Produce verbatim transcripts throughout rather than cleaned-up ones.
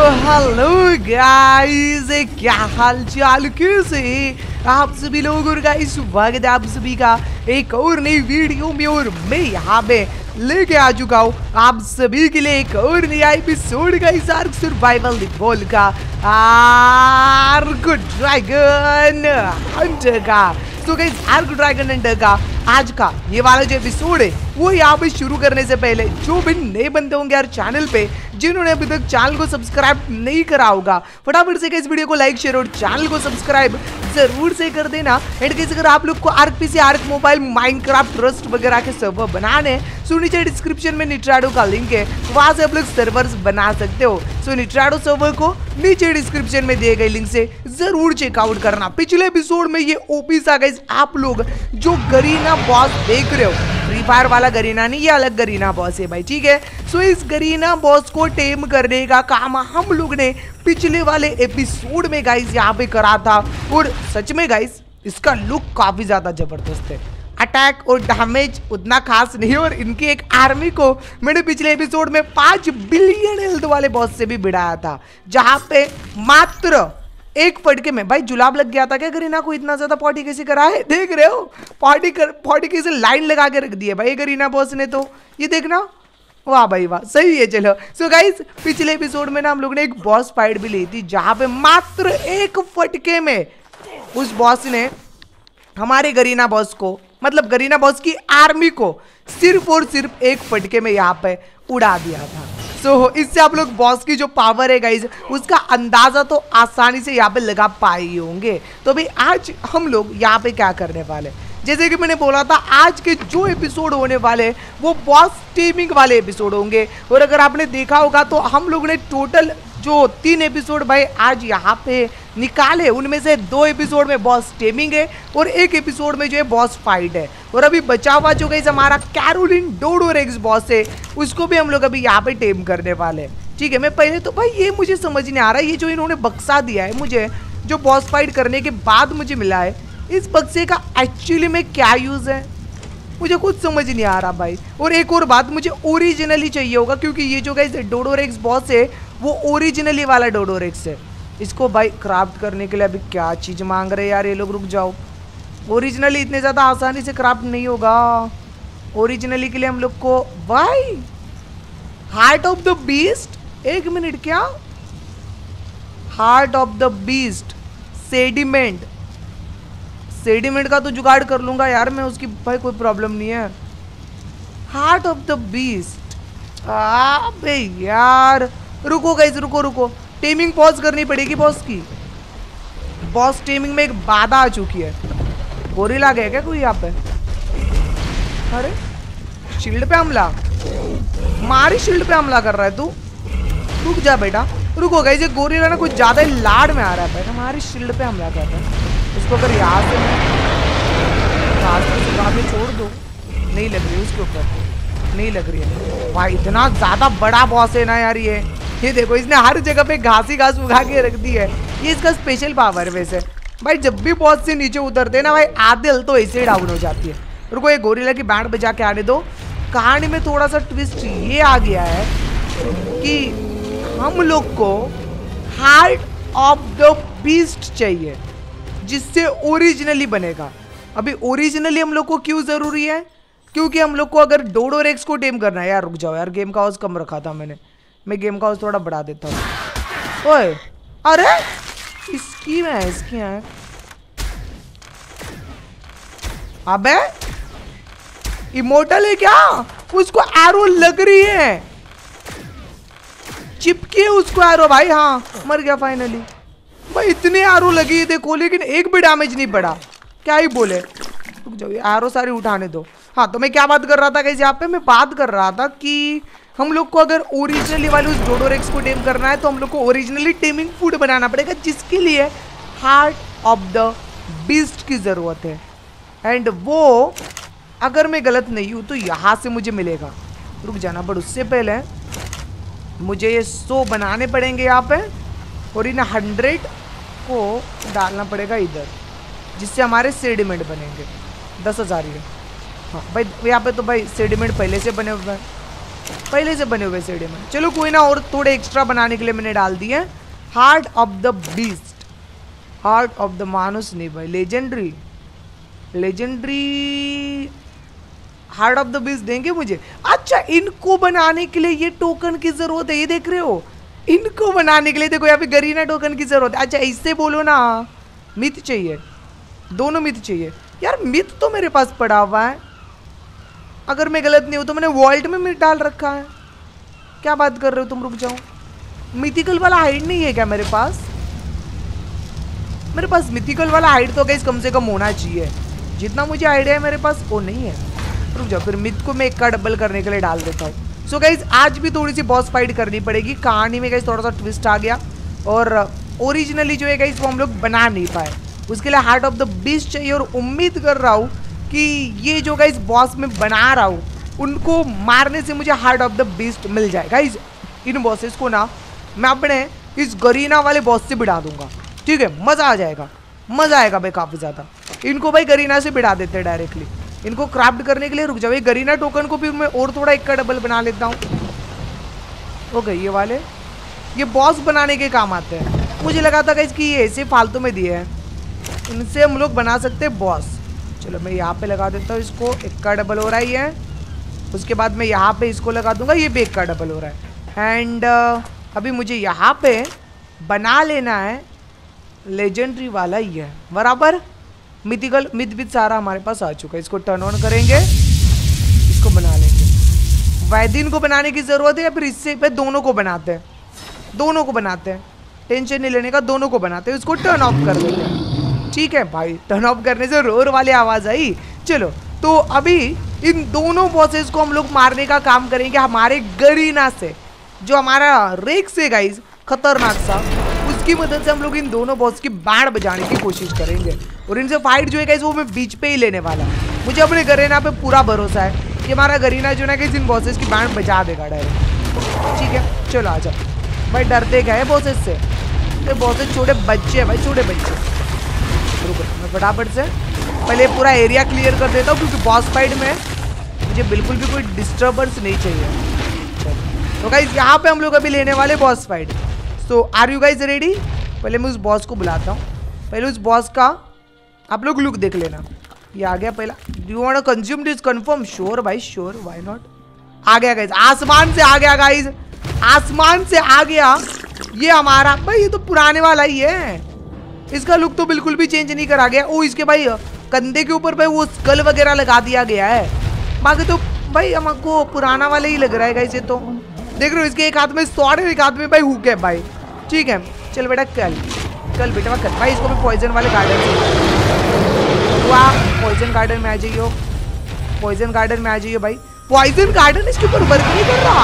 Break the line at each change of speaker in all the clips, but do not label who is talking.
Hello guys, क्या हाल चाल, कैसे आप सभी लोग। और गाइस स्वागत है आप सभी का एक और नई वीडियो में। और मैं यहाँ पे लेके आ चुका हूँ आप सभी के लिए एक और नया episode guys Ark survival the wall का, आर्क ड्रैगन हंटर का। तो गाइस आर्क ड्रैगन हंटर का आज का ये वाला जो एपिसोड है वो यहाँ पे शुरू करने से पहले जो भी नए बंदे होंगे यार चैनल पे, जिन्होंने अभी तक चैनल को सब्सक्राइब नहीं करा होगा, फटाफट से इस वीडियो को लाइक शेयर और चैनल को सब्सक्राइब जरूर से कर देना। एंड गाइस अगर आप लोग को Ark PC, Ark mobile, Minecraft, Rust वगैरह के सर्वर बनाने हैं, सो नीचे डिस्क्रिप्शन में निट्राडो का लिंक है, वहां से आप लोग सर्वर्स बना सकते हो। सो निट्राडो सर्वर को नीचे डिस्क्रिप्शन में दिए गए लिंक से जरूर चेकआउट करना। पिछले एपिसोड में ये ओपी सा गाइस आप लोग जो गरीना बॉस देख रहे हो, फ्री फायर वाला गरीना नहीं, ये अलग गरीना बॉस है भाई, ठीक है। सो इस गरीना बॉस को टेम करने का काम हम लोग ने पिछले वाले एपिसोड में गाइस यहाँ पे करा था। और सच में गाइस इसका लुक काफी ज्यादा जबरदस्त है, अटैक और डैमेज उतना खास नहीं है। और इनकी एक आर्मी को मैंने पिछले एपिसोड में पांच बिलियन हेल्थ वाले बॉस से भी बिड़ाया था, जहां पे मात्र एक फटके में भाई जुलाब लग गया था। क्या गरीना को इतना ज्यादा पॉटी कैसे करा है, देख रहे हो, पॉटी कर पॉटी कैसे लाइन लगा के रख दी है भाई गरीना बॉस ने, तो ये देखना, वाह भाई वाह, सही है। चलो सो गाइस पिछले एपिसोड में ना हम लोग ने एक बॉस फाइट भी ली थी, जहां पे मात्र एक फटके में उस बॉस ने हमारे गरीना बॉस को, मतलब गरीना बॉस की आर्मी को सिर्फ और सिर्फ एक फटके में यहाँ पे उड़ा दिया था। सो so, इससे आप लोग बॉस की जो पावर है गाइज उसका अंदाजा तो आसानी से यहाँ पे लगा पाए ही होंगे। तो भाई आज हम लोग यहाँ पे क्या करने वाले, जैसे कि मैंने बोला था आज के जो एपिसोड होने वाले वो बॉस टीमिंग वाले एपिसोड होंगे। और अगर आपने देखा होगा तो हम लोग ने टोटल जो तीन एपिसोड भाई आज यहाँ पे निकाले, उनमें से दो एपिसोड में बॉस टेमिंग है और एक एपिसोड में जो है बॉस फाइट है। और अभी बचा हुआ जो गाइस हमारा कैरोलिन डोडोरेक्स बॉस है उसको भी हम लोग अभी यहाँ पे टेम करने वाले हैं, ठीक है। मैं पहले तो भाई ये मुझे समझ नहीं आ रहा है, ये जो इन्होंने बक्सा दिया है मुझे, जो बॉस फाइट करने के बाद मुझे मिला है, इस बक्से का एक्चुअली में क्या यूज है मुझे कुछ समझ नहीं आ रहा भाई। और एक और बात, मुझे ओरिजिनली चाहिए होगा, क्योंकि ये जो गाइस डोडोरेक्स बॉस है वो ओरिजिनली वाला डोडोरेक्स है। इसको भाई क्राफ्ट करने के लिए अभी क्या चीज मांग रहे हैं यार ये लोग, रुक जाओ। ओरिजिनली इतने ज्यादा आसानी से क्राफ्ट नहीं होगा। ओरिजिनली के लिए हम लोग को भाई हार्ट ऑफ द बीस्ट, एक मिनट, क्या heart of the beast, sediment, sediment का तो जुगाड़ कर लूंगा यार मैं, उसकी भाई कोई प्रॉब्लम नहीं है। हार्ट ऑफ द बीस्ट, अबे यार रुको गाइस, रुको रुको, टेमिंग पॉज करनी पड़ेगी बॉस की। बॉस टेमिंग में एक बाधा आ चुकी है। गोरिल्ला गया क्या कोई यहाँ पे? अरे शील्ड पे हमला, हमारी शील्ड पे हमला कर रहा है तू, रुक जा बेटा, रुको गाइस। ये गोरिल्ला ना कुछ ज्यादा ही लाड में आ रहा है भाई, हमारी शील्ड पे हमला कर रहा है। उसको अगर यहाँ से मैं छोड़ दो, नहीं लग रही उसके ऊपर, नहीं लग रही है भाई। इतना ज्यादा बड़ा बॉस है ना यार ये ये देखो, इसने हर जगह पे घासी घास उगा के रख दी है। ये इसका स्पेशल पावर है वैसे भाई, जब भी बॉस से नीचे उतरते हैं ना भाई आधे हेल्थ तो ऐसे डाउन हो जाती है। रुको ये गोरिल्ला की बैंड बजा के आने दो। कहानी में थोड़ा सा ट्विस्ट ये आ गया है कि हम लोग को हार्ट ऑफ द बीस्ट चाहिए, जिससे ओरिजिनली बनेगा। अभी ओरिजिनली हम लोग को क्यों जरूरी है, क्योंकि हम लोग को अगर डोडोरेक्स को टेम करना है। यार रुक जाओ यार, गेम का हाउस कम रखा था मैंने, मैं गेम का हाउस थोड़ा बढ़ा देता हूँ। ओए अरे इसकी में इसकी है, अबे इमोर्टल है क्या? उसको एरो लग रही है, चिपकी है उसको एरो भाई। हाँ मर गया फाइनली भाई, इतने एरो लगी देखो लेकिन एक भी डैमेज नहीं पड़ा, क्या ही बोले। रुक जाओ ये एरो सारी उठाने दो। हाँ तो मैं क्या बात कर रहा था गाइस, यहाँ पे मैं बात कर रहा था कि हम लोग को अगर ओरिजिनली वाले उस डोडोरेक्स को टेम करना है तो हम लोग को ओरिजिनली टेमिंग फूड बनाना पड़ेगा, जिसके लिए हार्ट ऑफ द बीस्ट की जरूरत है। एंड वो अगर मैं गलत नहीं हूँ तो यहाँ से मुझे मिलेगा। रुक जाना, बट उससे पहले मुझे ये सौ बनाने पड़ेंगे यहाँ पे, और इन हंड्रेड को डालना पड़ेगा इधर, जिससे हमारे सेडिमेंट बनेंगे। दस हजार ही है हाँ भाई, यहाँ पे तो भाई सेडिमेंट पहले से बने हुए हैं। पहले से बने हुए सीढ़ी में। चलो कोई ना, और थोड़े एक्स्ट्रा बनाने के लिए मैंने डाल दिए। Heart of the beast, heart of the मानुस नहीं भाई, legendary legendary heart of the beast देंगे मुझे। अच्छा, इनको बनाने के लिए ये टोकन की जरूरत है, ये देख रहे हो, इनको बनाने के लिए देखो यहाँ पे गरीना टोकन की जरूरत है। अच्छा इससे बोलो ना, मिथ चाहिए, दोनों मिथ चाहिए यार। मिथ तो मेरे पास पड़ा हुआ है, अगर मैं गलत नहीं हूँ तो मैंने वॉल्ट में मिथ डाल रखा है। क्या बात कर रहे हो तुम, रुक जाओ। मिथिकल वाला हाइड नहीं है क्या मेरे पास? मेरे पास मिथिकल वाला हाइड तो गाइस कम से कम होना चाहिए, जितना मुझे आइडिया है मेरे पास वो नहीं है। रुक जाओ, फिर मिथ को मैं एक का डबल करने के लिए डाल देता हूँ। सो गाइस आज भी थोड़ी सी बॉस फाइट करनी पड़ेगी। कहानी में गाइस थोड़ा सा ट्विस्ट आ गया, और ओरिजिनली जो है गाइस वो हम लोग बना नहीं पाए। उसके लिए हार्ट ऑफ द बीस्ट चाहिए, और उम्मीद कर रहा हूँ कि ये जो गाइस बॉस में बना रहा हूँ उनको मारने से मुझे हार्ट ऑफ द बीस्ट मिल जाए। गाइस इन बॉसेस को ना मैं अपने इस गरीना वाले बॉस से बिड़ा दूंगा, ठीक है? मज़ा आ जाएगा, मज़ा आएगा भाई काफ़ी ज़्यादा। इनको भाई गरीना से बिड़ा देते हैं डायरेक्टली। इनको क्राफ्ट करने के लिए रुक जाओ, ये गरीना टोकन को भी मैं और थोड़ा एक का डबल बना लेता हूँ। ओके ये वाले ये बॉस बनाने के काम आते हैं। मुझे लगा था गाइस कि ये ऐसे फालतू में दिए हैं, इनसे हम लोग बना सकते हैं बॉस। चलो मैं यहाँ पे लगा देता हूँ इसको, एक का डबल हो रहा है ये। उसके बाद मैं यहाँ पे इसको लगा दूंगा, ये भी एक का डबल हो रहा है। एंड uh, अभी मुझे यहाँ पे बना लेना है लेजेंडरी वाला ही है बराबर। मिथिकल मिथ भी सारा हमारे पास आ चुका है, इसको टर्न ऑन करेंगे, इसको बना लेंगे। वैदिन को बनाने की ज़रूरत है या फिर इससे पे दोनों को बनाते हैं, दोनों को बनाते हैं, टेंशन नहीं लेने का, दोनों को बनाते हैं। इसको टर्न ऑफ कर देते हैं, ठीक है भाई। टर्न ऑफ करने से रोर वाली आवाज़ आई। चलो तो अभी इन दोनों बॉसेस को हम लोग मारने का काम करेंगे हमारे गरीना से, जो हमारा रेक्स है गाइज खतरनाक सा, उसकी मदद से हम लोग इन दोनों बॉस की बैंड बजाने की कोशिश करेंगे। और इनसे फाइट जो है गाइस वो मैं बीच पे ही लेने वाला हूँ। मुझे अपने गरीना पे पूरा भरोसा है कि हमारा गरीना जो है गाइस इन बॉसेस की बैंड बजा देगा डायरेक्ट, ठीक है? चलो आ जाओ भाई, डरते क्या है बॉसेस से? तो बॉसेस छोटे बच्चे हैं भाई, छोटे बच्चे। रुको मैं फटाफट से पहले पूरा एरिया क्लियर कर देता हूँ, क्योंकि बॉस फाइट में मुझे बिल्कुल भी कोई डिस्टर्बेंस नहीं चाहिए। तो गाइस यहाँ पे हम लोग अभी लेने वाले boss fight. So are you guys ready? पहले मैं उस बॉस को बुलाता हूँ, पहले उस बॉस का आप लोग लुक देख लेना। ये आ गया पहला। Do you want to consume this? Confirm? Sure भाई श्योर, व्हाई नॉट। आ गया गाइज, आसमान से आ गया गाइज, आसमान से आ गया ये हमारा भाई। ये तो पुराने वाला ही है, इसका लुक तो बिल्कुल भी चेंज नहीं करा गया। ओ इसके भाई कंधे के ऊपर भाई वो स्कल वगैरह लगा दिया गया है, बाकी तो भाई हमको पुराना वाला ही लग रहा है गाइज। ये तो देख रहे हो, इसके एक हाथ में स्वॉर्ड है, एक हाथ में भाई हुक है भाई, ठीक है? चल बेटा कल कल बेटा कल भाई, इसको भी पॉइजन वाले गार्डन से वाह, पॉइजन गार्डन में आ जाइयो, पॉइजन गार्डन में आ जाइयो भाई। पॉइजन गार्डन इसके ऊपर वर्क नहीं कर रहा।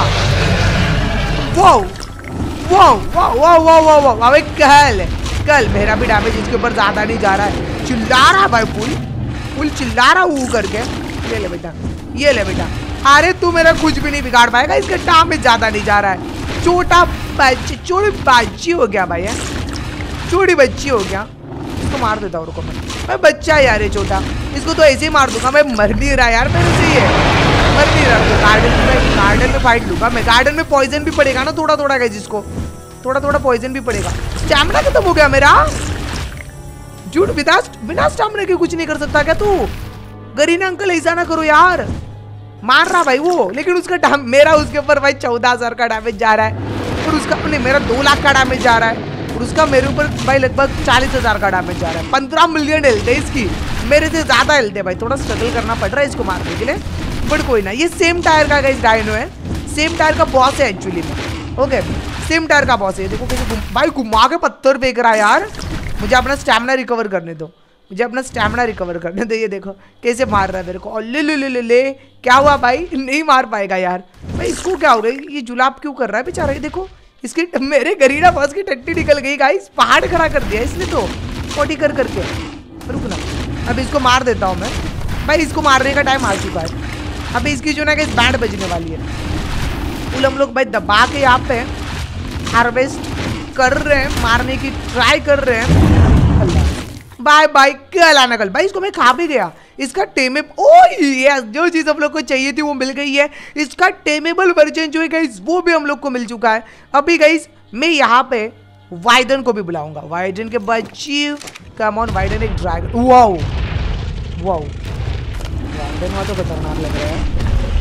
Wow wow wow wow wow wow wow अबे कल कल मेरा भी डैमेज इसके ऊपर ज्यादा नहीं जा रहा है, चिल्ला रहा भाई, फुल फुल चिल्ला रहा वो करके। ये ले बेटा, ये ले बेटा। अरे तू मेरा कुछ भी नहीं बिगाड़ पाएगा, इसका डैमेज ज्यादा नहीं जा रहा है। छोटा बच्ची, छोटी बच्ची हो गया भाई, है छोटी बच्ची हो गया। इसको मार देता हूँ, रुको मैं मैं बच्चा यार ये छोटा, इसको तो ऐसे ही मार दूंगा। मैं मर नहीं रहा यार मेरे से, ये मर नहीं रहा। तो गार्डन में गार्डन में फाइट लूंगा मैं, गार्डन में पॉइजन भी पड़ेगा ना थोड़ा थोड़ा गाइस, जिसको थोड़ा थोड़ा पॉइजन भी पड़ेगा। स्टैमिना खत्म हो गया मेरा, झूठ बिना बिना स्टैमिना के कुछ नहीं कर सकता क्या तू? गरीना अंकल ऐसा ना करो यार, मार रहा भाई वो, लेकिन उसका मेरा उसके ऊपर भाई चौदह हजार का डैमेज जा रहा है, और उसका नहीं मेरा दो लाख का डैमेज जा रहा है, और उसका मेरे ऊपर भाई लगभग चालीस हजार का डैमेज जा रहा है। पंद्रह मिलियन हेल्थ है इसकी, मेरे से ज्यादा हेल्थ है भाई। थोड़ा स्ट्रगल करना पड़ रहा है इसको मारने के लिए, बट कोई ना। ये सेम टायर का गाइस डायनो है, सेम टायर का बॉस है एक्चुअली में। ओके सेम टायर का बॉस है। देखो कैसे भाई घुमा के पत्थर फेंक रहा है यार। मुझे अपना स्टैमिना रिकवर करने दो, मुझे अपना स्टैमिना रिकवर करने दो। ये देखो कैसे मार रहा है मेरे को। ले ले ले ले ले क्या हुआ भाई? नहीं मार पाएगा यार भाई। इसको क्या हो गई? ये जुलाब क्यों कर रहा है बेचारा? ये देखो इसकी मेरे गरीना बॉस की टट्टी निकल गई गाइस, पहाड़ खड़ा कर दिया इसने तो पोटी कर करके। रुकना अब इसको मार देता हूँ मैं भाई, इसको मारने का टाइम आ चुका है। अभी इसकी जो ना कि बैंड बजने वाली है। फुल हम लोग भाई दबा के यहाँ पे हार्वेस्ट कर रहे हैं, मारने की ट्राई कर रहे हैं। अल्लाह बाय बाय कल आना कल भाई। इसको मैं खा भी गया, इसका टेमेब ओ यस, जो चीज़ हम लोग को चाहिए थी वो मिल गई है। इसका टेमेबल वर्जन जो है गाइस वो भी हम लोग को मिल चुका है। अभी गाइस मैं यहाँ पे वाइडन को भी बुलाऊंगा। वाइडन के बच्ची कम ऑन, वाइडन एक ड्रैगन। वाओ वाओ, वाइडन वहाँ तो खतरनाक लग रहा है।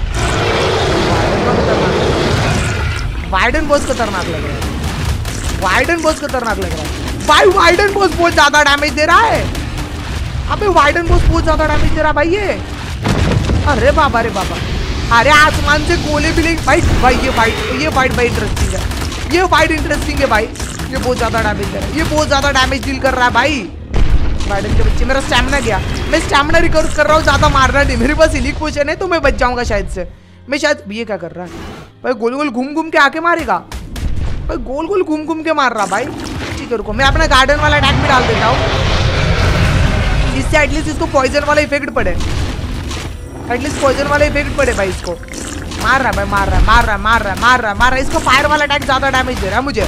वाइडन बहुत खतरनाक लग रहा है। वाइडन बहुत खतरनाक लग रहा है भाई। वाइडन बॉस बहुत ज्यादा डैमेज दे रहा है। अबे वाइडन बॉस बहुत ज्यादा डैमेज दे रहा है भाई ये। अरे बाबा रे बाबा, अरे आसमान से गोले भी ले भाई। भाई ये फाइट ये फाइट भाई इंटरेस्टिंग है। ये फाइट इंटरेस्टिंग है भाई। ये बहुत ज्यादा डैमेज दे रहा है। ये बहुत ज्यादा डैमेज डील कर रहा है भाई। वाइडन के बच्चे, मेरा स्टैमिना गया। मैं स्टैमिना रिकवर कर रहा हूँ, ज्यादा मारना नहीं। मेरे पास इलीक पोशन है तो मैं बच जाऊंगा शायद से। मैं शायद, ये क्या कर रहा है भाई? गोल गोल घूम घूम के आके मारेगा भाई। गोल गोल घूम घूम के मार रहा भाई। ठीक है रुको, मैं अपना गार्डन वाला अटैक भी डाल देता हूँ, इससे एटलीस्ट इसको पॉइजन वाला इफेक्ट पड़े। एटलीस्ट पॉइजन वाला इफेक्ट पड़े भाई। इसको मार रहा है भाई, मार रहा है मार रहा है मार रहा है मार रहा है मार रहा है। इसको फायर वाला अटैक ज्यादा डैमेज दे रहा है मुझे।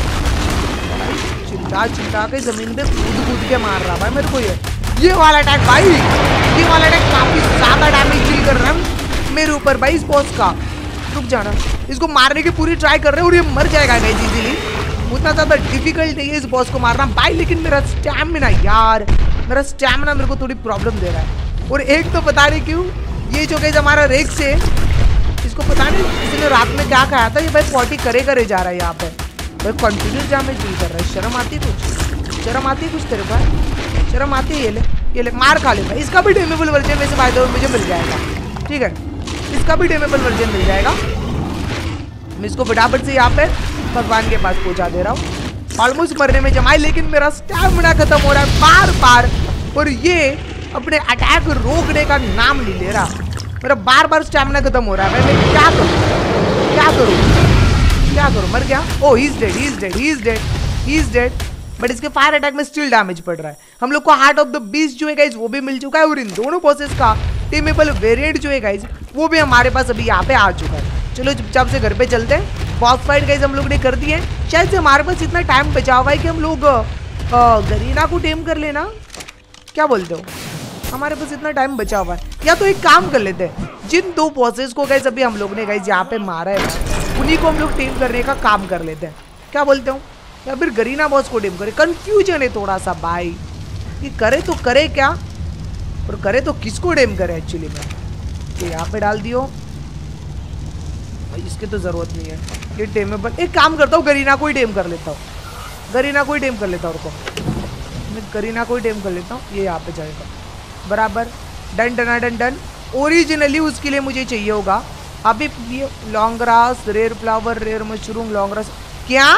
चिंता चिंता के जमीन पे कूद कूद के मार रहा भाई मेरे को। ये ये वाला अटैक भाई, ये वाला अटैक काफी ज्यादा डैमेज डील कर रहा है मेरे ऊपर भाई। इस बॉस का रुक जाना, इसको मारने की पूरी ट्राई कर रहे हैं और ये मर जाएगा गाइस इजीली। उतना ज्यादा डिफिकल्ट नहीं है इस बॉस को मारना भाई। लेकिन मेरा स्टैमिना यार, मेरा स्टैमिना मेरे को थोड़ी प्रॉब्लम दे रहा है। और एक तो पता नहीं क्यों ये जो गाइस हमारा रेक्स है, इसको पता नहीं इसने रात में क्या खाया था, ये भाई पॉटी करे करे जा रहा है यहाँ पे भाई। कंटिन्यूस डैमेज डील कर रहा है। शर्म आती कुछ? शर्म आती कुछ तेरे पास? शर्म आती है? ये ले ये ले, मार खा ले भाई। इसका भी डेमेबल वर्जन में से फायदा मुझे मिल जाएगा। ठीक है, इसका भी डेमेबल वर्जन मिल जाएगा। मैं इसको फटाफट से यहाँ पे भगवान के पास पहुंचा दे रहा हूँ। ऑलमोस्ट मरने में जमाए, लेकिन मेरा स्टैमिना खत्म हो रहा है बार बार। और ये अपने अटैक रोकने का नाम नहीं ले रहा। मेरा बार बार स्टैमिना खत्म हो रहा है भाई। मैं क्या करूँ क्या करूँ क्या करूँ? मर गया। Oh he is dead he is dead he is dead he is dead. But इसके फायर अटैक में स्टिल डैमेज पड़ रहा है। हम लोग को हार्ट ऑफ द बीस्ट जो है गाइस वो भी मिल चुका है। और इन दोनों बॉसेस का टेमेबल वेरिएंट जो है गाइस वो भी हमारे पास अभी यहाँ पे आ चुका है। चलो चुपचाप से घर पे चलते हैं। बॉस फाइट गाइस हम लोग ने कर दी है। शायद से हमारे पास इतना टाइम बचा हुआ है कि हम लोग गरीना को टेम कर लेना। क्या बोलते हो? हमारे पास इतना टाइम बचा हुआ है। या तो एक काम कर लेते हैं, जिन दो बॉसेस को गाइस अभी हम लोग ने गाइस यहाँ पे मारा है उन्हीं को हम लोग टेम करने का काम कर लेते हैं। क्या बोलते हो? या फिर गरीना बॉस को टेम करे? कंफ्यूजन है थोड़ा सा भाई कि करे तो करे क्या और करे तो किसको टेम करे एक्चुअली में। तो यहाँ पे डाल दियो भाई, इसकी तो जरूरत नहीं है। ये टेमेबल, एक काम करता हूँ गरीना को ही टेम कर लेता हूँ। गरीना को ही टेम कर लेता हूँ। रुको, मैं गरीना को ही टेम कर लेता हूँ। ये यहाँ पे जाएगा बराबर। Done done done done. Originally उसके लिए मुझे चाहिए होगा अभी ये long grass, rare flower, rare mushroom, long grass. क्या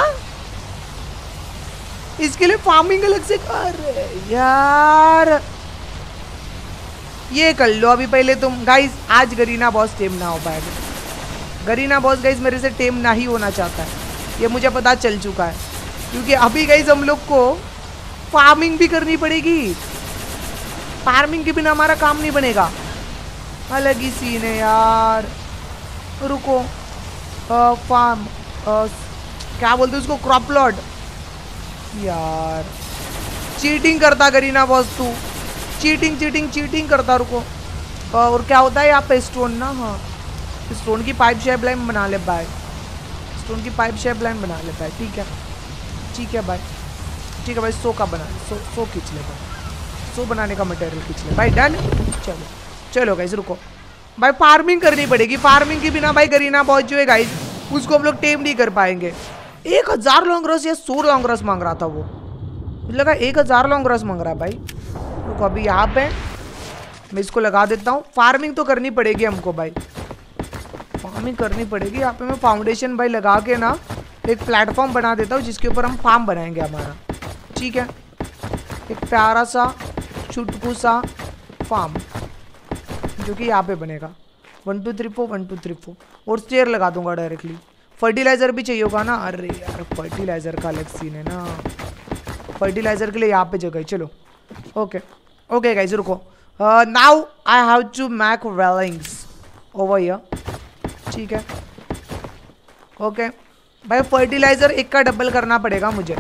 इसके लिए फार्मिंग अलग से? अरे यार ये कर लो अभी पहले तुम। गाइस आज गरीना बॉस टेम ना हो पाएगा। गरीना बॉस गाइस मेरे से टेम ना ही होना चाहता है, ये मुझे पता चल चुका है। क्योंकि अभी गाइस हम लोग को फार्मिंग भी करनी पड़ेगी। फार्मिंग के बिना हमारा काम नहीं बनेगा। अलग ही सीन है यार। रुको, आ, फार्म आ, क्या बोलते हैं उसको? Crop plot. यार चीटिंग करता गरीना बॉस तू। चीटिंग चीटिंग चीटिंग करता। रुको, और क्या होता है यहाँ पे? स्टोन ना, हाँ स्टोन की पाइप शेप लाइन बना ले भाई। स्टोन की पाइप शेप लाइन बना लेता है। ठीक है ठीक है भाई, ठीक है भाई। सो का बना सो सो खींच ले भाई। सो बनाने का मटेरियल खींच ले भाई। डन। चलो चलो गाइस रुको भाई, फार्मिंग करनी पड़ेगी। फार्मिंग के बिना भाई गरीना बॉस जो है गाइस उसको हम लोग टेम नहीं कर पाएंगे। एक हजार लॉन्ग रस या सौ लॉन्ग रस मांग रहा था वो, मुझे लगा एक हजार लॉन्ग रस मांग रहा है भाई। रुको अभी यहाँ पे मैं इसको लगा देता हूँ। फार्मिंग तो करनी पड़ेगी हमको भाई, फार्मिंग करनी पड़ेगी। यहाँ पे मैं फाउंडेशन भाई लगा के ना एक प्लेटफॉर्म बना देता हूँ जिसके ऊपर हम फार्म बनाएंगे हमारा। ठीक है, एक प्यारा सा चुटकू सा फार्म जो कि यहाँ पे बनेगा। One two three four one two three four और स्टेयर लगा दूंगा डायरेक्टली। फर्टिलाइजर भी चाहिए होगा ना? अरे यार फर्टिलाइजर का अलग सीन है ना। फर्टिलाइजर के लिए यहाँ पे जगह। चलो ओके ओके गाइस रुको। Now I have to make wellings over here. ठीक है ओके भाई, फर्टिलाइजर एक का डबल करना पड़ेगा मुझे।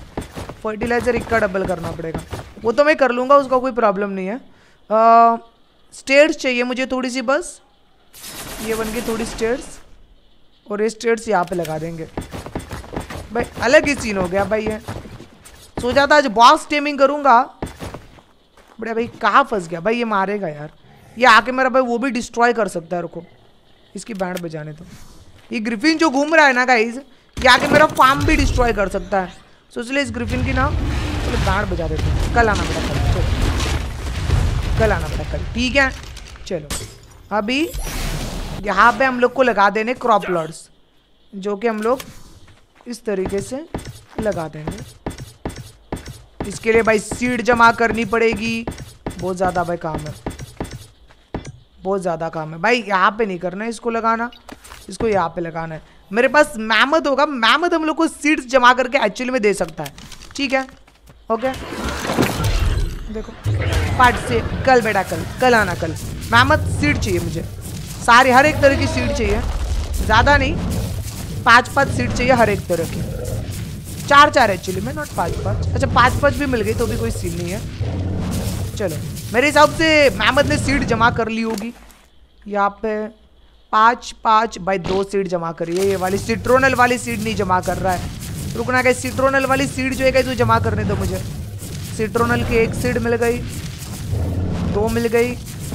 फर्टिलाइजर एक का डबल करना पड़ेगा, वो तो मैं कर लूँगा, उसका कोई प्रॉब्लम नहीं है। स्टेयर्स चाहिए मुझे थोड़ी सी बस, ये बन गई थोड़ी स्टेयर्स, और ये स्टेयर्स यहाँ पे लगा देंगे भाई। अलग ही सीन हो गया भाई। ये सोचा था आज बॉस टेमिंग करूंगा, बड़े भाई कहाँ फंस गया भाई। ये मारेगा यार, ये आके मेरा भाई वो भी डिस्ट्रॉय कर सकता है। रुको इसकी बैंड बजाने तो, ये ग्रिफिन जो घूम रहा है ना गाइस, ये आके मेरा फार्म भी डिस्ट्रॉय कर सकता है। सोच ले इस ग्रिफिन की ना चलो बैंड बजा देते हैं। कल आना पड़ा कल, चलो कल आना पड़ा कल, ठीक है। चलो अभी यहाँ पे हम लोग को लगा देने क्रॉप प्लॉट्स, जो कि हम लोग इस तरीके से लगा देंगे। इसके लिए भाई सीड जमा करनी पड़ेगी, बहुत ज़्यादा भाई काम है, बहुत ज़्यादा काम है भाई। यहाँ पे नहीं करना है इसको लगाना, इसको यहाँ पे लगाना है। मेरे पास मैमथ होगा, मैमथ हम लोग को सीड्स जमा करके एक्चुअली में दे सकता है, ठीक है। ओके देखो पार्ट से कल बेटा, कल कल आना कल। मैमथ सीड चाहिए मुझे, सारे हर एक तरह की सीड चाहिए, ज़्यादा नहीं, पाँच पाँच सीड चाहिए हर एक तरह की। चार चार एक्चुअली में, नॉट पाँच पाँच। अच्छा पाँच पाँच भी मिल गई तो भी कोई सीन नहीं है। चलो मेरे हिसाब से मैमथ ने सीड जमा कर ली होगी। यहाँ पे पाँच पाँच बाई दो सीड जमा करी है। ये वाली सिट्रोनल वाली सीड नहीं जमा कर रहा है, रुकना गई। सिट्रोनल वाली सीड जो है जो जमा करने दो मुझे। सिट्रोनल की एक सीड मिल गई, दो मिल गई।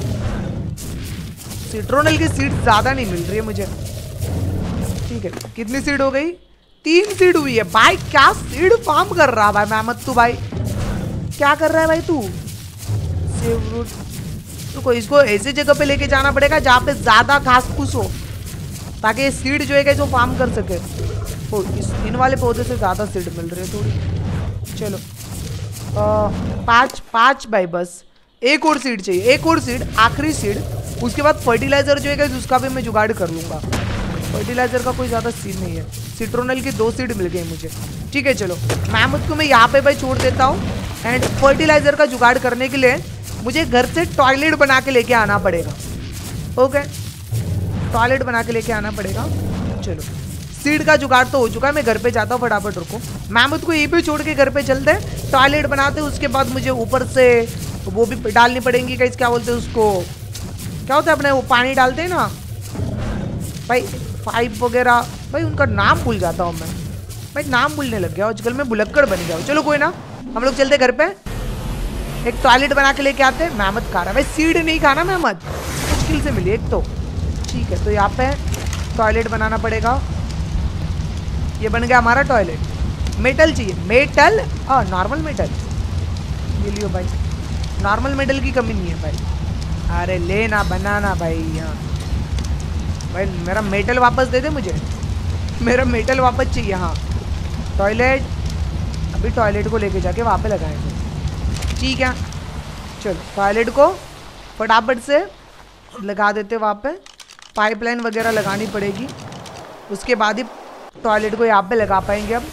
सिट्रोनल की सीड ज़्यादा नहीं मिल रही है मुझे, ठीक है। कितनी सीड हो गई? तीन सीड हुई है भाई। क्या सीड फार्म कर रहा है भाई मैमथ तू, भाई क्या कर रहा है भाई तू। सेव रूट, रुको इसको ऐसी जगह पे लेके जाना पड़ेगा जहाँ पे ज्यादा घास फूस हो, ताकि ये सीड जो है जो फार्म कर सके। ओ, इस इन वाले पौधे से ज्यादा सीड मिल रही है थोड़ी। चलो पाँच पाँच भाई बस, एक और सीड चाहिए, एक और सीड, आखिरी सीड। उसके बाद फर्टिलाइजर जो है उसका भी मैं जुगाड़ कर लूंगा। फर्टिलाइजर का कोई ज़्यादा सीन नहीं है। सिट्रोनल की दो सीड मिल गई मुझे, ठीक है। चलो मैमथ को मैं यहाँ पे भाई छोड़ देता हूँ, एंड फर्टिलाइजर का जुगाड़ करने के लिए मुझे घर से टॉयलेट बना के लेके आना पड़ेगा। ओके टॉयलेट बना के लेके आना पड़ेगा। चलो सीड का जुगाड़ तो हो चुका है, मैं घर पे जाता हूँ फटाफट। रुको मैमथ को यहीं पे छोड़ के घर पे चलते हैं, टॉयलेट बनाते हैं। उसके बाद मुझे ऊपर से वो भी डालनी पड़ेंगी, कैसे क्या बोलते हैं उसको, क्या होता है अपने वो पानी डालते हैं ना भाई, पाइप वगैरह। भाई उनका नाम भूल जाता हूँ मैं भाई, नाम भूलने लग गया आजकल, मैं भुलक्कड़ बन गया हूँ। चलो कोई ना, हम लोग चलते घर पे, एक टॉयलेट बना के लेके आते हैं। मैमथ खा रहा है भाई, सीड नहीं खाना मैमथ, मुश्किल से मिली एक तो, ठीक है। तो यहाँ पे टॉयलेट बनाना पड़ेगा। ये बन गया हमारा टॉयलेट। मेटल चाहिए, मेटल और नॉर्मल मेटल ये लियो भाई, नॉर्मल मेटल की कमी नहीं है भाई। अरे लेना बनाना भाई, यहाँ भाई मेरा मेटल वापस दे दे मुझे, मेरा मेटल वापस चाहिए। हाँ टॉयलेट, अभी टॉयलेट को लेके जाके वहाँ पे लगाएंगे, ठीक है। चलो टॉयलेट को फटाफट से लगा देते वहाँ पे, पाइपलाइन वगैरह लगानी पड़ेगी, उसके बाद ही टॉयलेट को यहाँ पे लगा पाएंगे। अब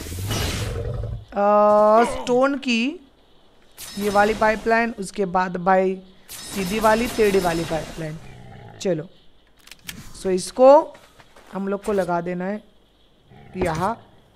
आ, स्टोन की ये वाली पाइपलाइन, उसके बाद भाई सीधी वाली टेढ़ी वाली पाइपलाइन। चलो सो इसको हम लोग को लगा देना है यहाँ,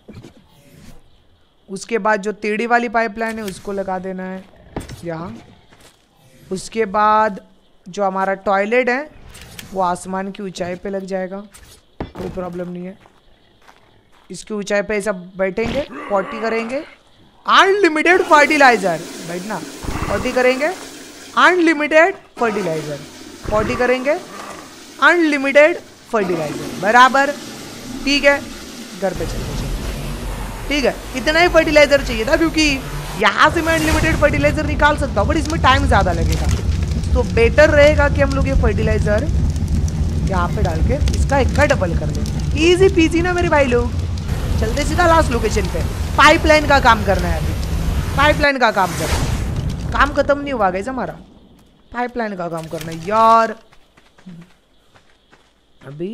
उसके बाद जो टेढ़ी वाली पाइपलाइन है उसको लगा देना है यहाँ। उसके बाद जो हमारा टॉयलेट है वो आसमान की ऊंचाई पे लग जाएगा, कोई प्रॉब्लम नहीं है। इसकी ऊंचाई पे सब बैठेंगे, पॉटी करेंगे, अनलिमिटेड फर्टिलाइजर, बैठना पॉटी करेंगे, अनलिमिटेड फर्टिलाइजर, पॉटी करेंगे, अनलिमिटेड फर्टिलाइजर, बराबर, ठीक है। घर पे चलते चलते, ठीक है। इतना ही फर्टिलाइजर चाहिए था, क्योंकि यहाँ से मैं अनलिमिटेड फर्टिलाइजर निकाल सकता हूँ, बट इसमें टाइम ज़्यादा लगेगा। तो बेटर रहेगा कि हम लोग ये फर्टिलाइजर यहाँ पे डाल के इसका इक्का डबल कर दें। ईजी पीजी ना मेरे भाई लोग। चलते सीधा लास्ट लोकेशन पे, पाइपलाइन का काम करना है अभी, पाइपलाइन का काम करना है। काम खत्म नहीं हुआ गाइस हमारा, पाइपलाइन का काम करना है यार। अभी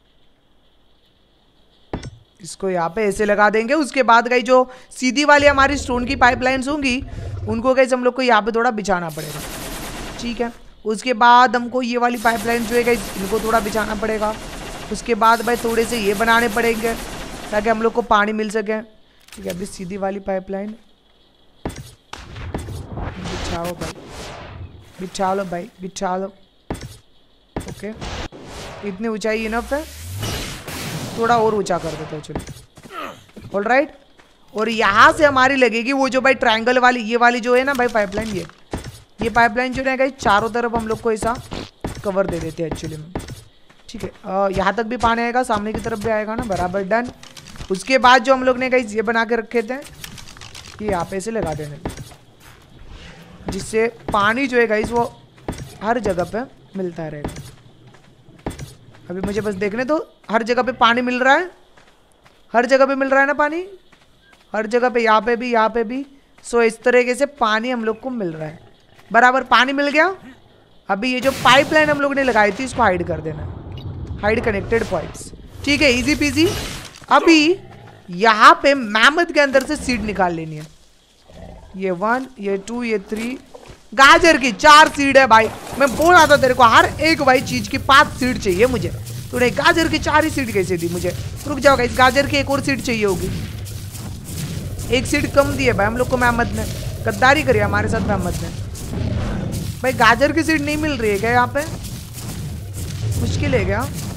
इसको यहाँ पे ऐसे लगा देंगे। उसके बाद गई जो सीधी वाली हमारी स्टोन की पाइपलाइंस होंगी उनको गई हम लोग को यहाँ पे थोड़ा बिछाना पड़ेगा, ठीक है। उसके बाद हमको ये वाली पाइपलाइन जो है गई इनको थोड़ा बिछाना पड़ेगा। उसके बाद भाई थोड़े से ये बनाने पड़ेंगे ताकि हम लोग को पानी मिल सके, ठीक है। अभी सीधी वाली पाइपलाइन बिछाओ भाई, बिछा लो भाई, बिछा लो, ओके, इतनी ऊंचाई इनफ है, थोड़ा और ऊंचा कर देते हैं चलो। ऑल राइट, और यहाँ से हमारी लगेगी वो जो भाई ट्रायंगल वाली, ये वाली जो है ना भाई पाइपलाइन, ये ये पाइपलाइन जो है गाइस चारों तरफ हम लोग को ऐसा कवर दे देते हैं एक्चुअली में। ठीक है, यहाँ तक भी पानी आएगा, सामने की तरफ भी आएगा ना, बराबर डन। उसके बाद जो हम लोग ने गाइस ये बना के रखे थे, ये यहाँ पे से लगा देने, जिससे पानी जो है गाइस वो हर जगह पे मिलता रहेगा। अभी मुझे बस देखने दो, हर जगह पे पानी मिल रहा है, हर जगह पे मिल रहा है ना पानी, हर जगह पे, यहाँ पे भी, यहाँ पे भी। सो इस तरीके से पानी हम लोग को मिल रहा है, बराबर पानी मिल गया। अभी ये जो पाइपलाइन हम लोग ने लगाई थी इसको हाइड कर देना, हाइड कनेक्टेड पॉइंट्स। ठीक है, इजी पीजी। अभी यहाँ पे मैमथ के अंदर से सीड निकाल लेनी है, ये वन, ये टू, ये थ्री, गाजर की चार सीड है भाई। मैं बोल रहा था तेरे को हर एक भाई चीज की पांच सीड चाहिए मुझे, तूने गाजर की चार ही सीड कैसे दी मुझे? रुक जाओ गाइस, गाजर की एक और सीड चाहिए होगी, एक सीड कम दी है भाई हम लोग को मेहमद ने, गद्दारी करी हमारे साथ मेहमद ने। भाई गाजर की सीड नहीं मिल रही है क्या यहाँ पे? मुश्किल है क्या?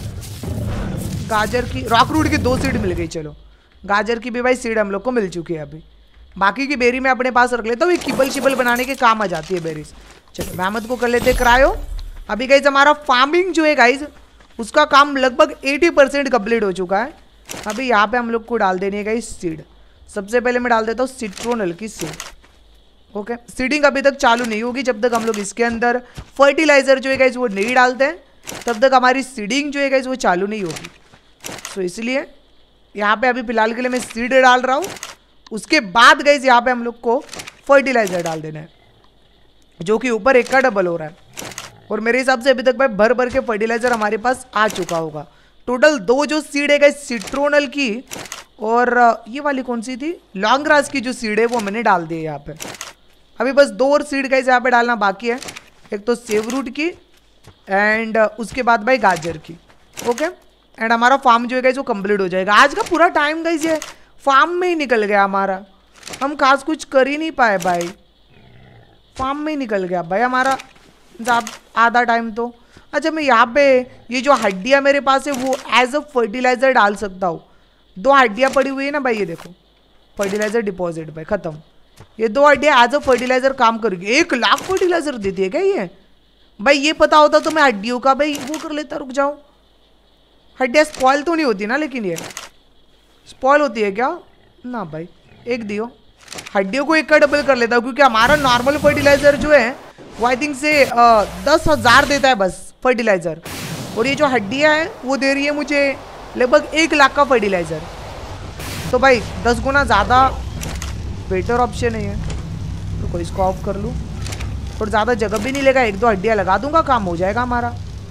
गाजर की, रॉक रूट की दो सीड मिल गई, चलो गाजर की भी भाई सीड हम लोग को मिल चुकी है। अभी बाकी की बेरी मैं अपने पास रख लेता हूँ, ये किबल शिबल बनाने के काम आ जाती है बेरीज। चलो मेहमद को कर लेते क्रायो। अभी गाइज हमारा फार्मिंग जो है गाइज उसका काम लगभग अस्सी परसेंट कंप्लीट हो चुका है। अभी यहाँ पे हम लोग को डाल देनी है गाइज सीड। सबसे पहले मैं डाल देता हूँ सिट्रोनल की सीड। ओके, सीडिंग अभी तक चालू नहीं होगी जब तक हम लोग इसके अंदर फर्टिलाइजर जो है गाइज वो नहीं डालते हैं, तब तक हमारी सीडिंग जो है गाइज वो चालू नहीं होगी। सो इसलिए यहाँ पे अभी फिलहाल के लिए मैं सीड डाल रहा हूँ। उसके बाद गाइज यहाँ पे हम लोग को फर्टिलाइजर डाल देना है, जो कि ऊपर एक का डबल हो रहा है। और मेरे हिसाब से अभी तक भाई भर भर के फर्टिलाइजर हमारे पास आ चुका होगा। टोटल दो जो सीड है गाइज सिट्रोनल की, और ये वाली कौन सी थी, लॉन्ग ग्रास की जो सीड है वो मैंने डाल दी है यहाँ पे। अभी बस दो और सीड गाइज यहाँ पे डालना बाकी है, एक तो सेव रूट की एंड उसके बाद भाई गाजर की। ओके, एंड हमारा फार्म जो है गाइज वो कंप्लीट हो जाएगा। आज का पूरा टाइम गाइज ये फार्म में ही निकल गया हमारा, हम खास कुछ कर ही नहीं पाए भाई, फार्म में ही निकल गया भाई हमारा आधा टाइम तो। अच्छा, मैं यहाँ पे ये जो हड्डियाँ मेरे पास है वो एज अ फर्टिलाइजर डाल सकता हूँ। दो हड्डियाँ पड़ी हुई है ना भाई, ये देखो फर्टिलाइजर डिपॉजिट भाई खत्म। ये दो हड्डियाँ एज अ फर्टिलाइजर काम करेगी। एक लाख फर्टिलाइजर देती है क्या ये? भाई ये पता होता तो मैं हड्डियों का भाई वो कर लेता। रुक जाओ, हड्डियाँ स्पॉइल तो नहीं होती ना, लेकिन ये स्पॉइल होती है क्या? ना भाई, एक दियो, हड्डियों को एक का डबल कर लेता हूँ, क्योंकि हमारा नॉर्मल फर्टिलाइजर जो है वो आई थिंक से आ, दस हज़ार देता है बस फर्टिलाइजर, और ये जो हड्डियाँ हैं वो दे रही है मुझे लगभग एक लाख का फर्टिलाइजर। तो भाई दस गुना ज़्यादा बेटर ऑप्शन है ये। तो कोई इसको ऑफ कर लूँ, और ज़्यादा जगह भी नहीं लेगा, एक दो हड्डियाँ लगा दूंगा, काम हो जाएगा हमारा।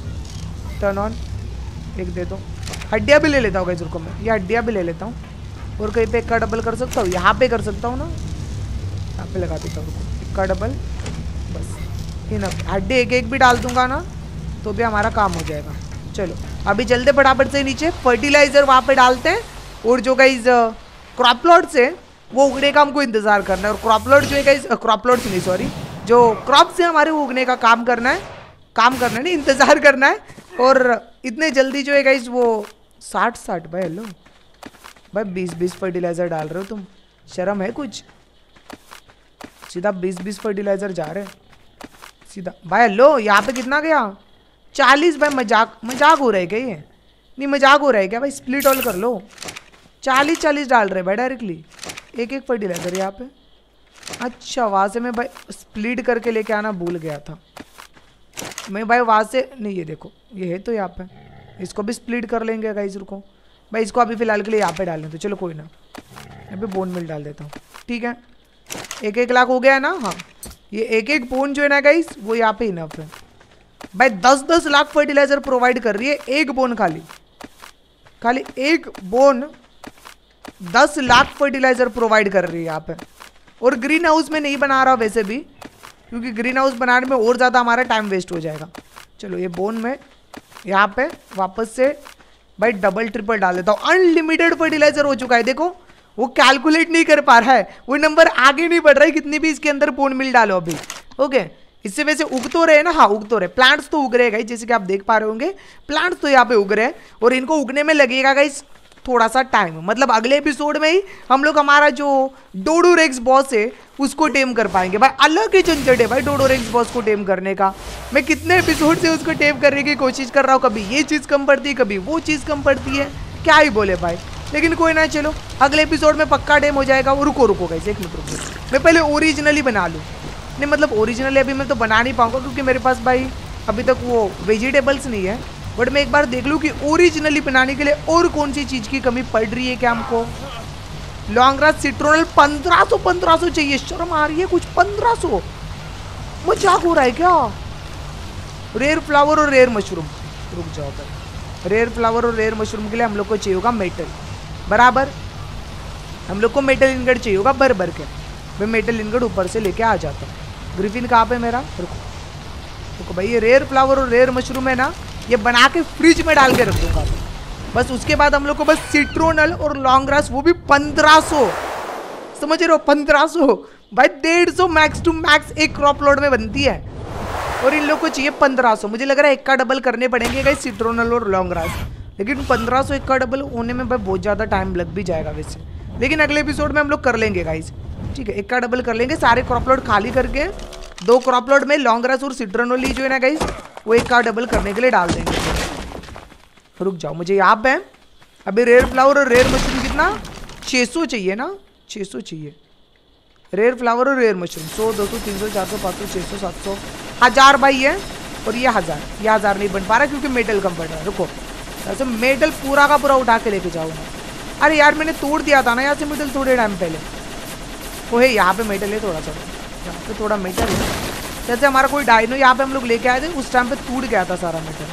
टर्न ऑन, एक दे दो, हड्डियाँ भी ले लेता हूँ गाइस, रुको मैं ये हड्डियाँ भी ले लेता हूँ, और कहीं पे एक का डबल कर सकता हूँ, यहाँ पे कर सकता हूँ ना, यहाँ पे लगा देता हूँ, रुको एक का डबल, बस इनफ। हड्डी एक एक भी डाल दूंगा ना तो भी हमारा काम हो जाएगा। चलो अभी चलते फटाफट से नीचे, फर्टिलाइजर वहाँ पे डालते हैं, और जो गाइस क्रॉप प्लॉट्स है वो उगने का हमको इंतजार करना है। और क्रॉप प्लॉट जो है गाइस, क्रॉप प्लॉट्स नहीं सॉरी, जो क्रॉप से हमारे उगने का काम करना है, काम करना नहीं इंतजार करना है। और इतने जल्दी जो है गाइस वो साठ साठ भाई, हेलो भाई बीस बीस फर्टिलाइजर डाल रहे हो तुम, शर्म है कुछ? सीधा बीस बीस फर्टिलाइजर जा रहे हैं सीधा भाई। हेलो यहाँ पे कितना गया? चालीस भाई। मजाक मजाक हो रहा है क्या ये? नहीं मजाक हो रहा है क्या भाई? स्प्लिट ऑल कर लो, चालीस चालीस डाल रहे भाई डायरेक्टली, एक एक फर्टिलाइजर यहाँ पे। अच्छा वहाँ से मैं भाई स्प्लिट करके लेके आना भूल गया था मैं भाई, वहाँ से नहीं, ये देखो ये है तो यहाँ पे, इसको भी स्प्लिट कर लेंगे गाइस। रुको भाई, इसको अभी फिलहाल के लिए यहाँ पे डालने तो चलो कोई ना, यहाँ पे बोन मिल डाल देता हूँ। ठीक है, एक एक लाख हो गया है ना? हाँ, ये एक एक बोन जो है ना गाइस वो यहाँ पे इनफ है भाई। दस दस लाख फर्टिलाइजर प्रोवाइड कर रही है एक बोन, खाली खाली एक बोन दस लाख फर्टिलाइजर प्रोवाइड कर रही है यहाँ पे। और ग्रीन हाउस में नहीं बना रहा वैसे भी, क्योंकि ग्रीन हाउस बनाने में और ज़्यादा हमारा टाइम वेस्ट हो जाएगा। चलो ये बोन में यहाँ पे वापस से भाई डबल ट्रिपल डाल देता हूँ। अनलिमिटेड फर्टिलाइजर हो चुका है, देखो वो कैलकुलेट नहीं कर पा रहा है, वो नंबर आगे नहीं बढ़ रहा है कितनी भी इसके अंदर बोन मिल डालो अभी। ओके, इससे वैसे उग तो रहे ना, हाँ उग तो रहे, प्लांट्स तो उग रहे गाइस, जैसे कि आप देख पा रहे होंगे प्लांट्स तो यहाँ पे उग रहे हैं और इनको उगने में लगेगा गाइस थोड़ा सा टाइम। मतलब अगले एपिसोड में ही हम लोग हमारा जो डोडोरेक्स बॉस है उसको टेम कर पाएंगे भाई। अलग ही झंझट है भाई डोडोरेक्स बॉस को टेम करने का। मैं कितने एपिसोड से उसको टेम करने की कोशिश कर रहा हूँ, कभी ये चीज़ कम पड़ती है कभी वो चीज़ कम पड़ती है, क्या ही बोले भाई। लेकिन कोई ना, चलो अगले एपिसोड में पक्का टेम हो जाएगा। रुको रुको गाइस एक मिनट रुको, मैं पहले ओरिजिनली बना लूँ। नहीं मतलब ओरिजिनली अभी मैं तो बना नहीं पाऊंगा क्योंकि मेरे पास भाई अभी तक वो वेजिटेबल्स नहीं है। बट मैं एक बार देख लूँ कि ओरिजिनली बनाने के लिए और कौन सी चीज़ की कमी पड़ रही है क्या हमको। लॉन्ग ग्रास सिट्रोनल पंद्रह सौ पंद्रह सौ चाहिए, शर्म आ रही है कुछ। पंद्रह सौ मजाक हो रहा है क्या। रेयर फ्लावर और रेयर मशरूम, रुक जाओ भाई। रेयर फ्लावर और रेयर मशरूम के लिए हम लोग को चाहिए होगा मेटल, बराबर हम लोग को मेटल इनगट चाहिए होगा भर भर के। मैं मेटल इनगट ऊपर से लेके आ जाता हूँ। ग्रिफिन कहाँ पे मेरा, रुको रुको भाई। ये रेयर फ्लावर और रेयर मशरूम है ना, ये बना के फ्रिज में डाल के रख दूंगा बस। उसके बाद हम लोग को बस सिट्रोनल और लॉन्ग ग्रास, वो भी पंद्रह सौ, समझ रहे हो पंद्रह सौ भाई। डेढ़ सौ मैक्स टू मैक्स एक क्रॉप लोड में बनती है और इन लोग को चाहिए पंद्रह सौ। मुझे लग रहा है एक का डबल करने पड़ेंगे गाइस सिट्रोनल और लॉन्ग ग्रास, लेकिन पंद्रह सौ एक का डबल होने में भाई बहुत ज़्यादा टाइम लग भी जाएगा वैसे। लेकिन अगले एपिसोड में हम लोग कर लेंगे गाइस, ठीक है। एक का डबल कर लेंगे, सारे क्रॉप लोड खाली करके दो क्रॉप लोड में लॉन्ग ग्रास और सिट्रोनल जो है ना गाइस वो एक का डबल करने के लिए डाल देंगे। रुक जाओ, मुझे यहाँ पे अभी रेयर फ्लावर और रेयर मशरूम कितना छः सौ चाहिए ना, छः सौ चाहिए रेयर फ्लावर और रेयर मशरूम। सौ दो सौ तीन सौ चार सौ पाँच सौ छः सौ सात सौ हज़ार भाई है। और ये हज़ार, ये हज़ार नहीं बन पा रहा क्योंकि मेटल कम पड़ रहा है। रुको ऐसे मेटल पूरा का पूरा उठा के लेके जाऊँगा। अरे यार मैंने तोड़ दिया था ना यहाँ से मेटल थोड़े टाइम पहले। वो है यहाँ पे मेटल है थोड़ा सा, यहाँ पे थोड़ा मेटल है। जैसे हमारा कोई डायनो यहाँ पे हम लोग लेके आए थे उस टाइम पे टूट गया था सारा मेटल।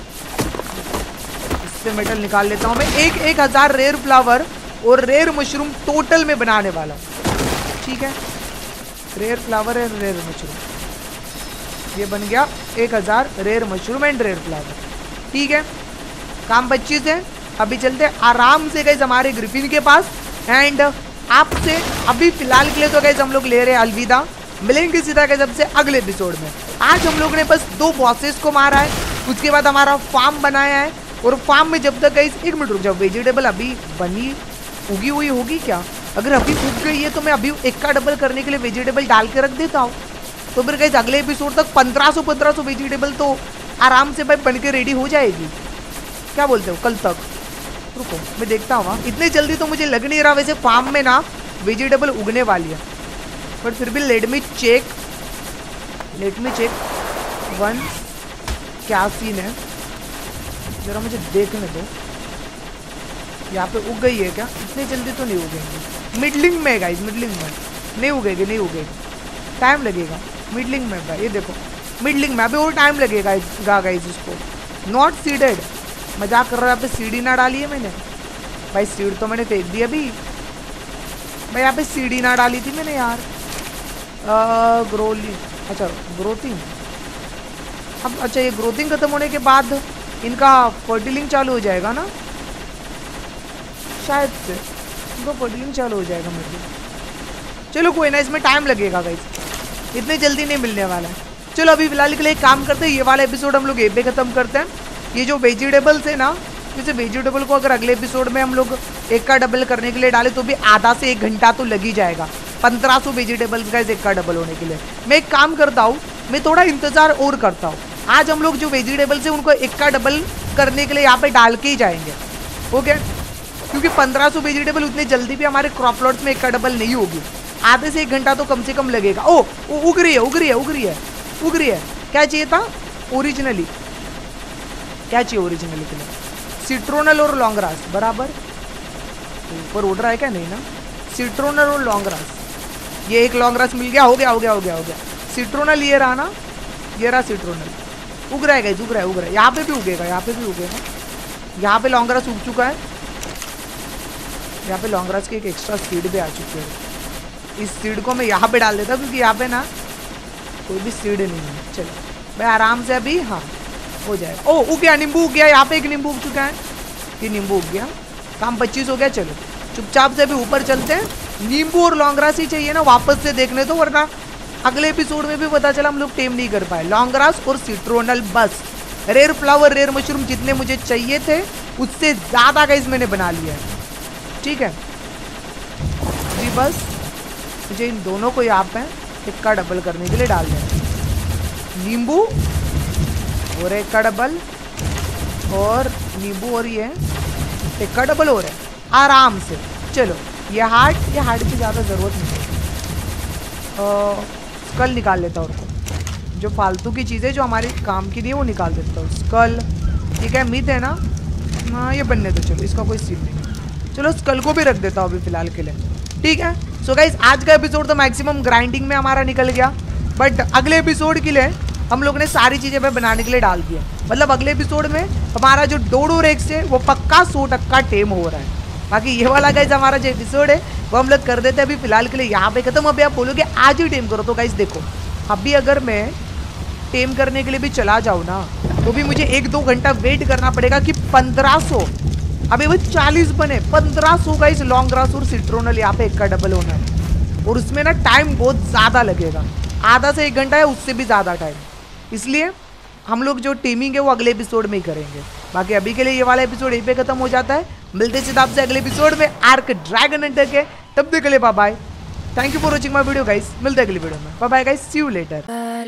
इससे मेटल निकाल लेता हूँ मैं। एक एक हज़ार रेयर फ्लावर और रेयर मशरूम टोटल में बनाने वाला हूँ, ठीक है। Rare flower and rare mushroom, ये बन गया एक हज़ार rare mushroom and rare flower, ठीक है। काम पच्चीस है। अभी चलते आराम से गए हमारे ग्रिफिन के पास। एंड आपसे अभी फिलहाल के लिए तो गए हम लोग ले रहे हैं अलविदा। मिलेंगे सीधा गए सबसे अगले एपिसोड में। आज हम लोग ने बस दो बॉसेस को मारा है, उसके बाद हमारा फार्म बनाया है। और फार्म में जब तक गई, एक मिनट रुक जाओ, वेजिटेबल अभी बनी उगी हुई होगी क्या? अगर अभी उग गई है तो मैं अभी एक का डबल करने के लिए वेजिटेबल डाल के रख देता हूँ। तो फिर गई अगले एपिसोड तक पंद्रह सौ पंद्रह सौ वेजिटेबल तो आराम से भाई बन के रेडी हो जाएगी। क्या बोलते हो कल तक? रुको मैं देखता हूँ। इतनी जल्दी तो मुझे लग नहीं रहा, वैसे फार्म में ना वेजिटेबल उगने वाली है। बट फिर भी let me check, let me check one क्या सीन है, जरा मुझे देखने दो। यहाँ पे उग गई है क्या? इतनी जल्दी तो नहीं उगेंगी। मिडलिंग में गाइस, मिडलिंग में नहीं उगेगी, नहीं उगेगी, टाइम लगेगा। मिडलिंग में भाई ये देखो, मिडलिंग में अभी और टाइम लगेगा गाइस इसको। नॉट सीडेड, मजाक कर रहा है। यहाँ पे सीडी ना डाली है मैंने भाई, सीड तो मैंने फेंक दी अभी भाई। यहाँ पे सीडी ना डाली थी मैंने यार। ग्रोली, अच्छा ग्रोथिंग। अब अच्छा ये ग्रोथिंग खत्म होने के बाद इनका फर्टिलिंग चालू हो जाएगा ना शायद से, इनको फर्टिलिंग चालू हो जाएगा मेरे। चलो कोई ना, इसमें टाइम लगेगा गाइस, इतने जल्दी नहीं मिलने वाला है। चलो अभी फिलहाल के लिए एक काम करते हैं, ये वाला एपिसोड हम लोग ये पे खत्म करते हैं। ये जो वेजिटेबल्स है ना, जैसे वेजिटेबल को अगर अगले एपिसोड में हम लोग एक का डबल करने के लिए डाले तो भी आधा से एक घंटा तो लग ही जाएगा। पंद्रह सौ वेजिटेबल्स का एक का डबल होने के लिए। मैं एक काम करता हूँ, मैं थोड़ा इंतजार और करता हूँ। आज हम लोग जो वेजिटेबल्स है उनको एक का डबल करने के लिए यहाँ पे डाल के ही जाएंगे, ओके। क्योंकि पंद्रह सौ वेजिटेबल उतने जल्दी भी हमारे क्रॉप प्लॉट्स में एक का डबल नहीं होगी। आधे से एक घंटा तो कम से कम लगेगा। ओ, ओ उग रही है, उग रही है, उग रही है, उग रही है। क्या चाहिए था ओरिजिनली? क्या चाहिए ओरिजिनली के लिए? सिट्रोनल और लॉन्ग ग्रास, बराबर। ऊपर उड़ रहा है क्या? नहीं ना। सिट्रोनल और लॉन्ग ग्रास, ये एक लॉन्ग ग्रास मिल गया। हो गया हो गया हो गया हो गया। सिट्रोनल ये रहा ना, ये रहा सिट्रोनल। उग रहा है गाइस, उग रहा है, उग रहा है। यहाँ पे भी उगेगा, यहाँ पे भी उगेगा। यहाँ पे लॉन्ग ग्रास उग चुका है। यहाँ पे लॉन्ग ग्रास की एक एक्स्ट्रा सीड भी आ चुकी है। इस सीड को मैं यहाँ पे डाल देता हूँ क्योंकि यहाँ पे ना कोई भी सीड नहीं है। चलो मैं आराम से अभी, हाँ हो जाएगा। ओ उग गया, नींबू उग गया। यहाँ पे एक नींबू उग चुका है, ये नींबू उग गया। काम पच्चीस हो गया। चलो चुपचाप से अभी ऊपर चलते हैं। नींबू और लॉन्ग ग्रास ही चाहिए ना, वापस से देखने दो, वरना अगले एपिसोड में भी पता चला हम लोग टेम नहीं कर पाए। लॉन्ग ग्रास और सिट्रोनल बस, रेयर फ्लावर रेयर मशरूम जितने मुझे चाहिए थे उससे ज्यादा गाइस मैंने बना लिया है, ठीक है जी। बस मुझे इन दोनों को यहाँ पे एक का डबल करने के लिए डाल दें, नींबू और एक का डबल, और नींबू और ये एक का डबल हो रहा है आराम से। चलो ये हार्ट, ये हार्ट की ज़्यादा ज़रूरत नहीं है, स्कल निकाल लेता हूँ, जो फालतू की चीज़ें जो हमारे काम की नहीं है वो निकाल देता हूँ। स्कल ये क्या मिथ है ना, हाँ ये बनने दो, चलो इसका कोई सीन नहीं है। चलो स्कल को भी रख देता हूँ अभी फिलहाल के लिए, ठीक है। सो गाइस आज का एपिसोड तो मैक्सिमम ग्राइंडिंग में हमारा निकल गया, बट अगले एपिसोड के लिए हम लोग ने सारी चीज़ें पे बनाने के लिए डाल दिया। मतलब अगले एपिसोड में हमारा जो डोडो रेक्स है वो पक्का सौ टक्का टेम हो रहा है। बाकी ये वाला गाइस हमारा जो एपिसोड है वो हम लोग कर देते हैं अभी फिलहाल के लिए यहाँ पे खत्म। अभी आप बोलोगे आज ही टेम करो, तो गाइस देखो अभी अगर मैं टेम करने के लिए भी चला जाऊँ ना तो भी मुझे एक दो घंटा वेट करना पड़ेगा कि पंद्रह सौ, अभी वो चालीस बने, पंद्रह सौ गाइस लॉन्ग ग्रास और सिट्रोनल यहाँ पे एक का डबल होना है, और उसमें ना टाइम बहुत ज़्यादा लगेगा, आधा से एक घंटा है, उससे भी ज़्यादा टाइम। इसलिए हम लोग जो टीमिंग है वो अगले एपिसोड में ही करेंगे। बाकी अभी के लिए ये वाला एपिसोड यहीं पे खत्म हो जाता है। मिलते सीधा आपसे अगले एपिसोड में आर्क ड्रैगन हंटर के, तब तक के लिए bye bye. Thank you for watching my video guys, मिलते हैं अगली वीडियो में, bye bye guys, see you later.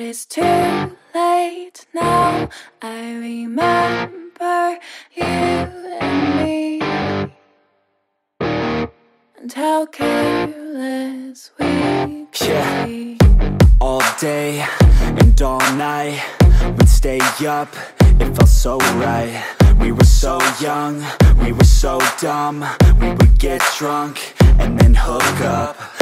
How careless we
yeah. All day and all night we'd stay up, it felt so right. We were so young, we were so dumb. We would get drunk and then hook up.